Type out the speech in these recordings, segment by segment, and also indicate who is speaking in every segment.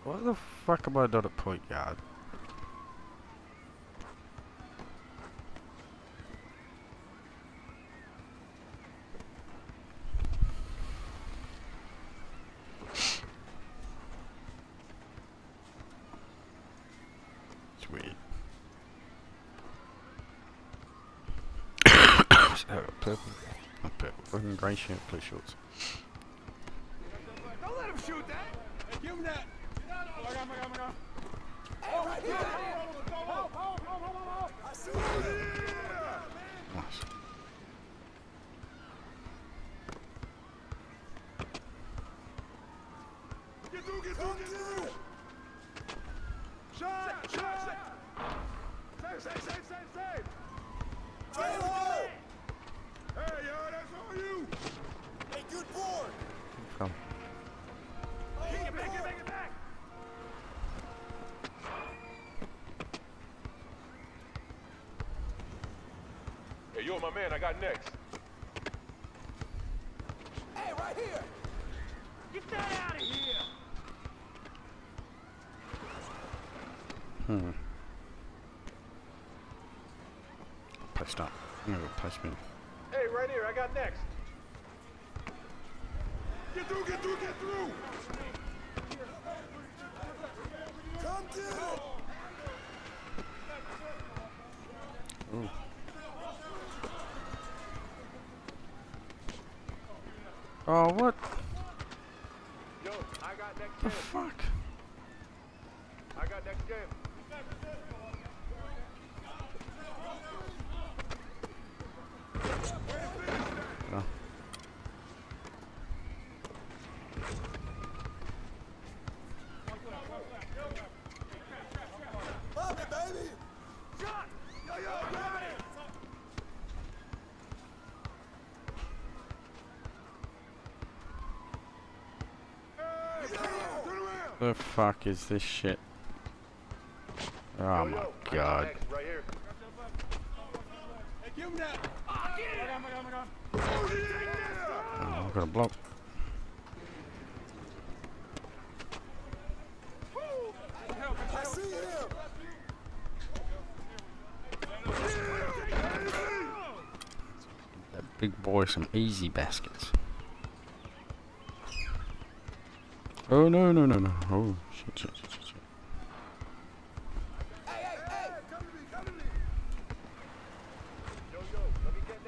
Speaker 1: What the fuck am I not at point guard? It's weird. Purple. Not purple. Fucking grey shirt, blue shorts.
Speaker 2: Don't let him shoot that! Hey, give him that!
Speaker 1: Nice.
Speaker 2: Get through! Shot! Save! Trailer! Hey, yo, that's all you! Hey, good board!
Speaker 1: Come.
Speaker 2: Get it back! Hey, you're my man, I got next. Hey, right here! Get that out of here!
Speaker 1: Post up. I'm gonna go post me.
Speaker 2: Hey, right here, I got next. Get through! Come through!
Speaker 1: Ooh. Oh, what
Speaker 2: Yo, I got next
Speaker 1: the
Speaker 2: game.
Speaker 1: fuck?
Speaker 2: I got next game.
Speaker 1: Oh.
Speaker 2: Love it, baby! Shot! Yo, grab it! Hey, turn around!
Speaker 1: The fuck is this shit? Oh my god.
Speaker 2: Next, right here. Hey, give him that!
Speaker 1: Oh, I've got a block.
Speaker 2: I see him!
Speaker 1: That big boy some easy baskets. Oh no. Oh shit.
Speaker 2: Hey! Come to me! Yo, let me get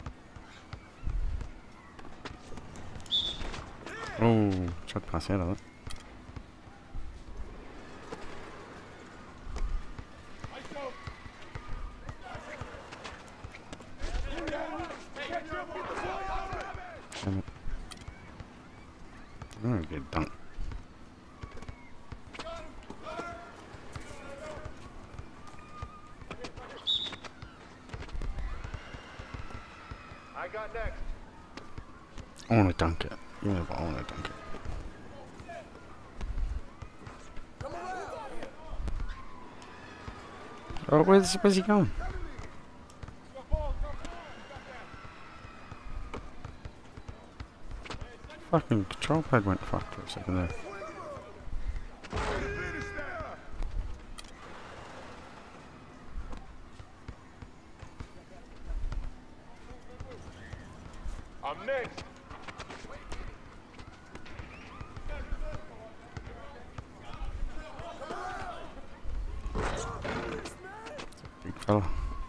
Speaker 2: next.
Speaker 1: Oh, tried to pass out of that. Damn it. I'm gonna get dunked.
Speaker 2: I got next.
Speaker 1: I wanna dunk it. You know what? I wanna dunk it.
Speaker 2: Come around!
Speaker 1: Oh, where's he going? Fucking control pad went fucked for a second there.
Speaker 2: I'm next.
Speaker 1: Big fella.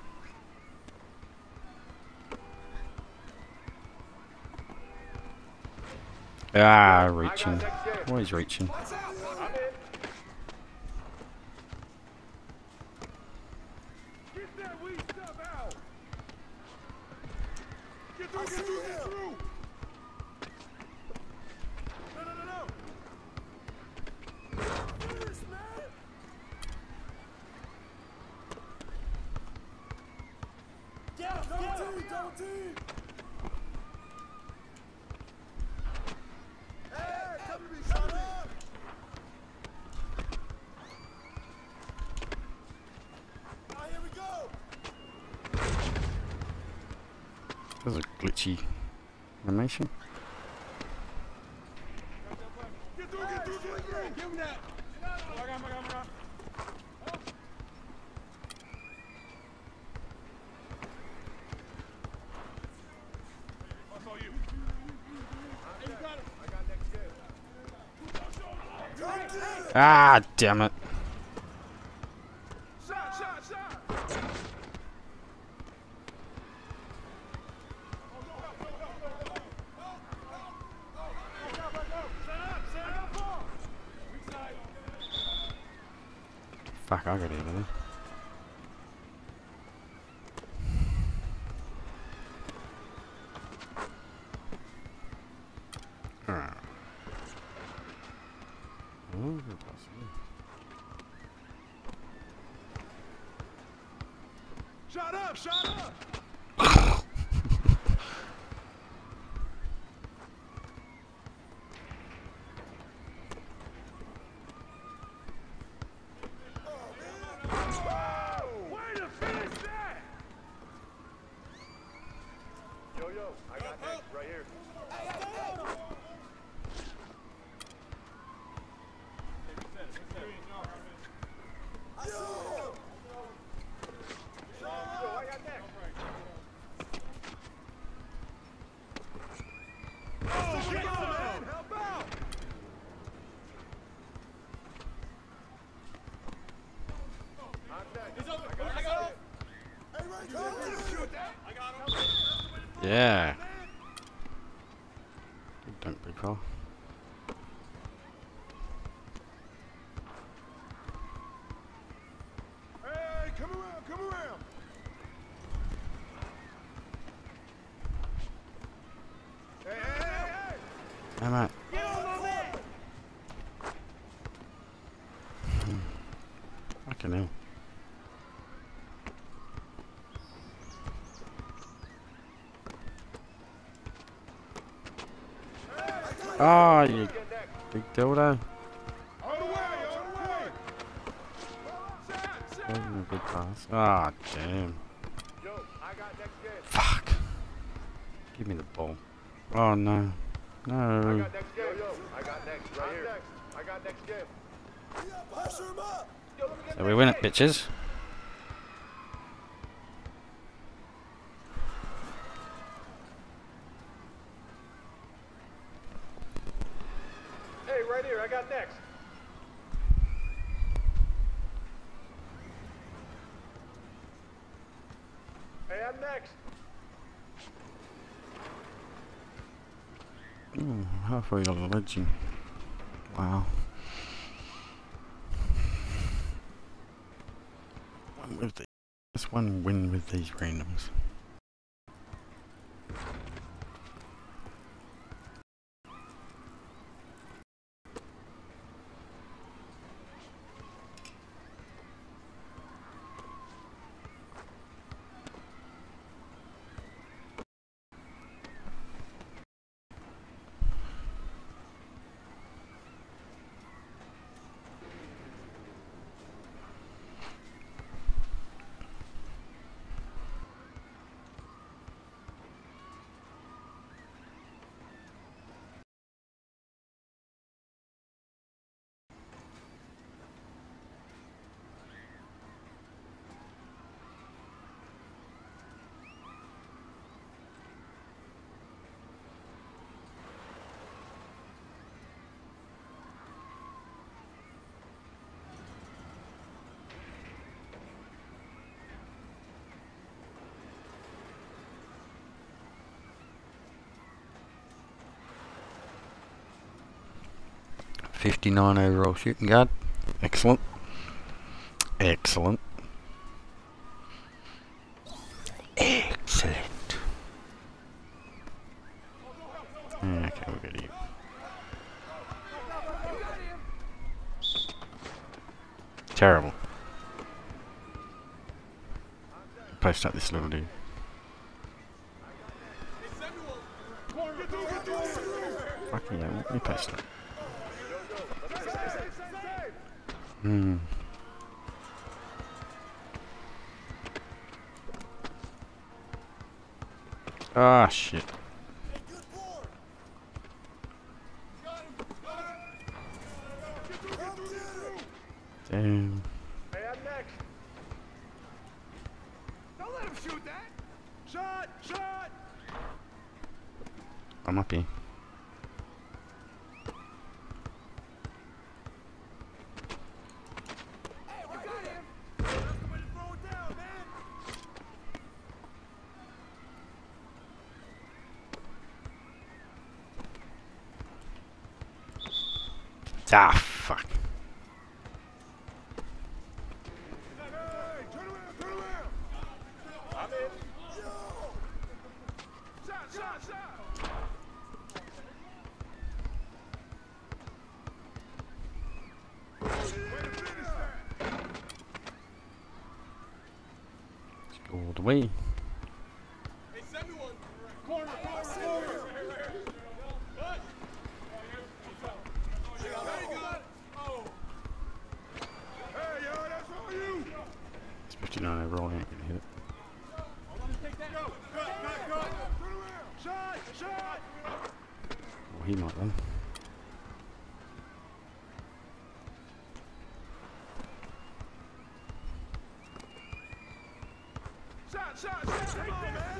Speaker 1: Ah, reaching. Always reaching.
Speaker 2: I'm in. Get that weed stuff out. Get through. No. Finish, man. Double team. Hey, come to me, shut up. Here we go.
Speaker 1: There's a glitchy animation.
Speaker 2: Get through. Give him that.
Speaker 1: Ah, damn it.
Speaker 2: Shot, shot, shot!
Speaker 1: Fuck, I got in there. Alright. Oh, good possibly.
Speaker 2: Shot up, shot up! Way to finish that! Yo, I got next right here. I got next. Oh, get on, man! Help out!
Speaker 1: Yeah. Don't recall.
Speaker 2: Hey, come around, come around! Hey!
Speaker 1: I'm at.
Speaker 2: Get on my man!
Speaker 1: Fucking hell. Oh, you big dildo.
Speaker 2: On the way, on the way!
Speaker 1: That wasn't a good pass. Ah, damn.
Speaker 2: Yo, I got next game.
Speaker 1: Fuck. Give me the ball. Oh, no. No.
Speaker 2: Next game. Yo, I got next right here. I got next game. Pressure him up! Yo, let me get
Speaker 1: So we win it, bitches.
Speaker 2: Hey, right here, I got next. Hey, I'm next.
Speaker 1: Ooh, halfway along the legend. Wow. One with the, just one win with these randoms. '59 overall shooting guard. Excellent. Excellent. Excellent. Okay, we'll go to you. Terrible. Post up this little dude. Fucking hell, let me post up. Hmm. Ah, shit. Damn.
Speaker 2: Hey, I'm next. Don't let him shoot that. Shot, shot.
Speaker 1: I'm up here. Ah, fuck.
Speaker 2: Hey, turn around, turn around. I'm in. Yo! Shot, shot, shot! Way to finish that!
Speaker 1: Let's go all the way.
Speaker 2: Hey, send me one. Corner, corner, corner. What? There you go. Oh. Hey, yo, that's all you.
Speaker 1: It's 59 overall, I ain't gonna hit it.
Speaker 2: Go, go, go. Turn around. Shot, shot.
Speaker 1: Well, he might then.
Speaker 2: Shot, shot, shot. Come on, man.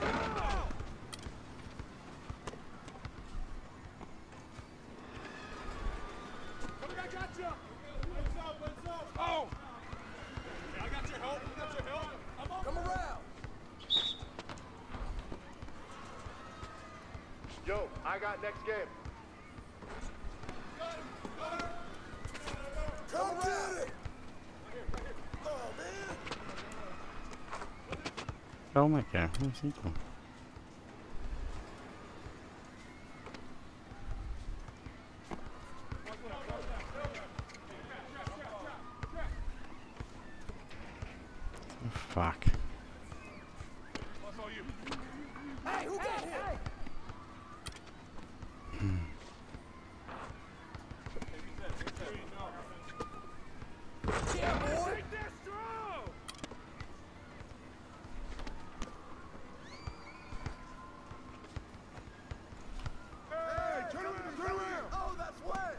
Speaker 2: I got you. What's up? Oh. I got your help. I got your help. Come around. Yo, I got next game. Come get it. Oh, man.
Speaker 1: Oh my god, where's he going? Oh, fuck.
Speaker 2: Hey, who got hit? Yeah, boy. Take that strong. Hey, turn around, turn around. Oh, that's wet.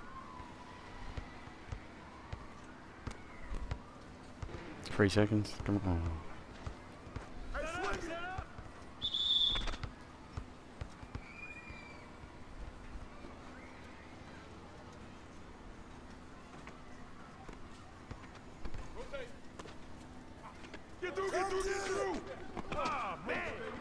Speaker 1: 3 seconds, come on.
Speaker 2: Hey, swing it. Get through, get through, get through! Ah, man!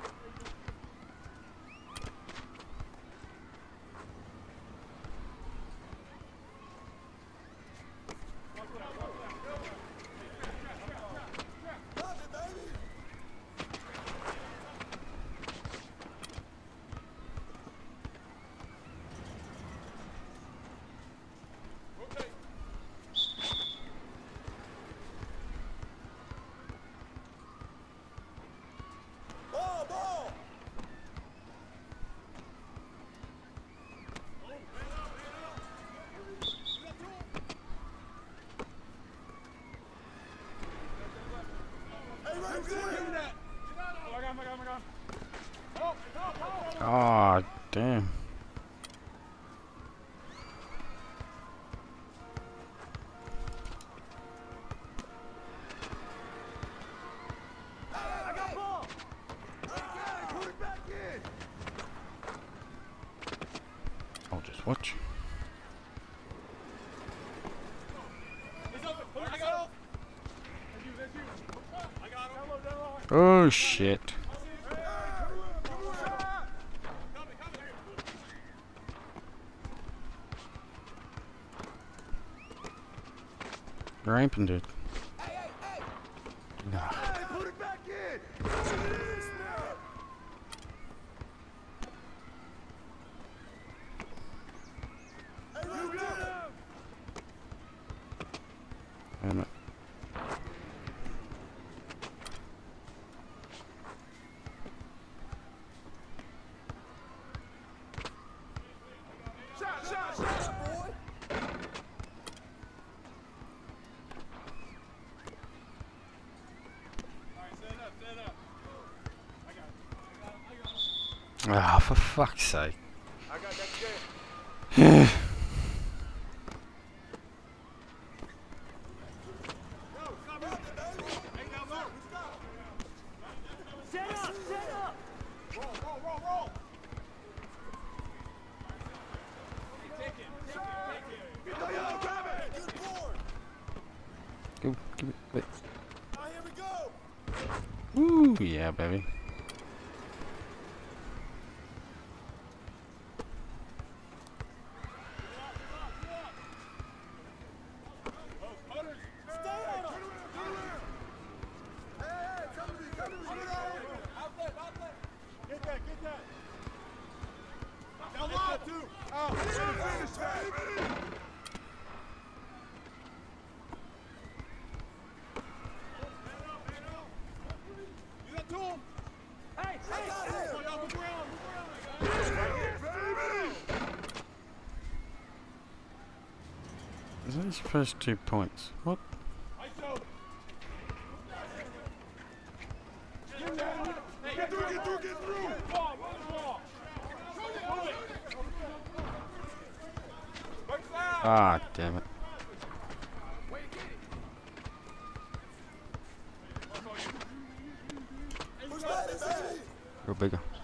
Speaker 2: Love it, baby! Rotate! Ball, ball! Hey, right there! Oh my god, my god, my god. Oh, oh, oh.
Speaker 1: Ah, damn.
Speaker 2: I got ball! Okay, put it back in!
Speaker 1: I'll just watch.
Speaker 2: He's open! I got him! That's you! I got him! Down low, down low!
Speaker 1: Oh shit.
Speaker 2: Hey, come on! Coming, coming!
Speaker 1: You're aiming, dude.
Speaker 2: Hey, hey, hey!
Speaker 1: Nah.
Speaker 2: Hey, put it back in! Yes, now! Hey, you get him!
Speaker 1: Damn it.
Speaker 2: Shot, shot, shot, boy! Alright, stand up, stand up. I got it. I got it.
Speaker 1: Ah, for fuck's sake.
Speaker 2: I got next game. Go, stop it, baby! Hey, now look! Set up, set up! Roll, roll, roll, roll! Take him, take him, take him! Yo, grab it! Good board!
Speaker 1: Go, give it. Wait.
Speaker 2: Now here we go!
Speaker 1: Woo, yeah, baby.
Speaker 2: that. Now lock. Out. Finish that. You got two. Hey. Move around.
Speaker 1: These first 2 points. What?
Speaker 2: Get through.
Speaker 1: Ah, damn it. Go bigger.